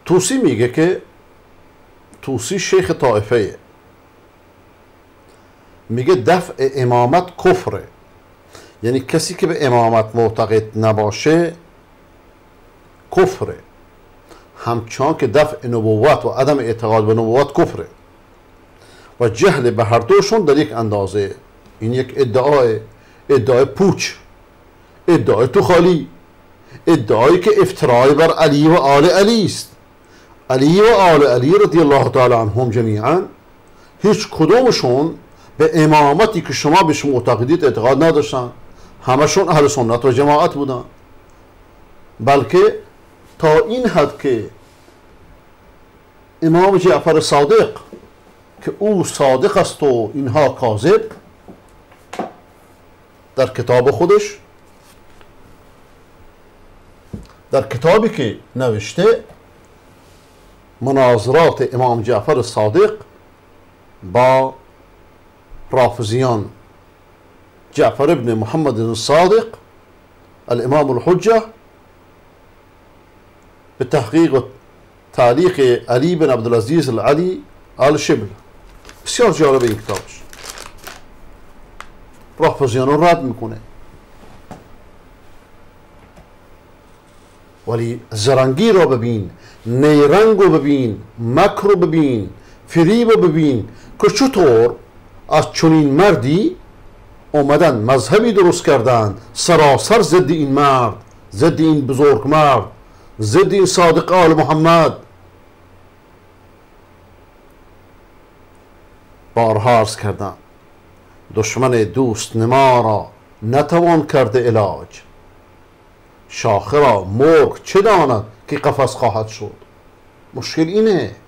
توسی میگه که توسی شیخ طائفه، میگه دفع امامت کفره، یعنی کسی که به امامت معتقد نباشه کفره، همچنان که دفع نبوت و عدم اعتقاد به نبوت کفره و جهل به هر دوشون در یک اندازه. این یک ادعای پوچ، ادعای توخالی، ادعایی که افترای بر علی و آل علی است. علی و آل علی رضی الله تعالی عنهم جمیعا هیچ کدومشون به امامتی که شما بهش معتقدید اعتقاد نداشتن، همشون اهل سنت و جماعت بودن، بلکه تا این حد که امام جعفر صادق که او صادق است و اینها کاذب، در کتاب خودش، در کتابی که نوشته مناظرات امام جعفر صادق با رافضیان، جعفر ابن محمد الصادق الامام الحجه به تحقیق و تعلیق علی بن عبدالعزیز العلی آل شبل. بسیار جالب این کتابش، رافضیان رو رد میکنه، ولی زرنگی رو ببین، نیرنگ رو ببین، مکر رو ببین، فریب رو ببین که چطور از چنین مردی اومدن مذهبی درست کردن سراسر ضد این مرد، ضد این بزرگ مرد، ضد این صادق آل محمد. بارها عرض کردم دشمن دوست نما را نتوان کرده علاج، شاخه را مرغ چه داند که قفس خواهد شد. مشکل اینه.